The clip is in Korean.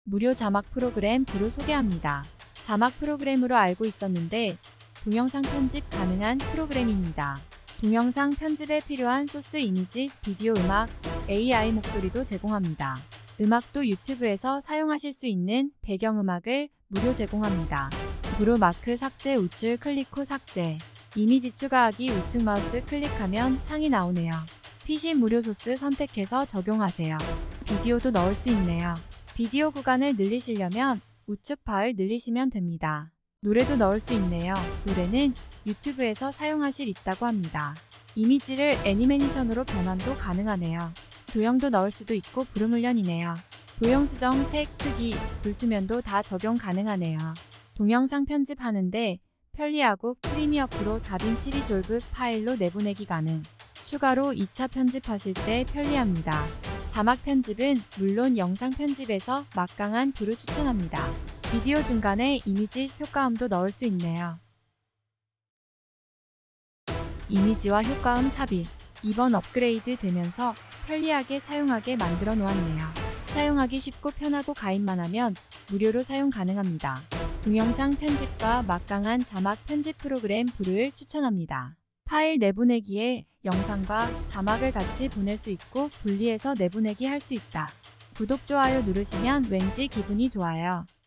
무료 자막 프로그램 브루 소개합니다. 자막 프로그램으로 알고 있었는데 동영상 편집 가능한 프로그램입니다. 동영상 편집에 필요한 소스 이미지, 비디오, 음악, AI 목소리도 제공합니다. 음악도 유튜브에서 사용하실 수 있는 배경음악을 무료 제공합니다. 브루 마크 삭제, 우측 클릭 후 삭제. 이미지 추가하기, 우측 마우스 클릭하면 창이 나오네요. PC 무료 소스 선택해서 적용하세요. 비디오도 넣을 수 있네요. 비디오 구간을 늘리시려면 우측 바를 늘리시면 됩니다. 노래도 넣을 수 있네요. 노래는 유튜브에서 사용하실 있다고 합니다. 이미지를 애니메이션으로 변환도 가능하네요. 도형도 넣을 수도 있고 부르물련이네요. 도형 수정, 색, 크기, 불투면도 다 적용 가능하네요. 동영상 편집하는데 편리하고 프리미어 프로 다빈치 리졸브 파일로 내보내기 가능. 추가로 2차 편집하실 때 편리합니다. 자막 편집은 물론 영상 편집에서 막강한 브루 추천합니다. 비디오 중간에 이미지 효과음도 넣을 수 있네요. 이미지와 효과음 삽입. 이번 업그레이드 되면서 편리하게 사용하게 만들어 놓았네요. 사용하기 쉽고 편하고 가입만 하면 무료로 사용 가능합니다. 동영상 편집과 막강한 자막 편집 프로그램 브루를 추천합니다. 파일 내보내기에 영상과 자막을 같이 보낼 수 있고 분리해서 내보내기 할 수 있다. 구독, 좋아요 누르시면 왠지 기분이 좋아요.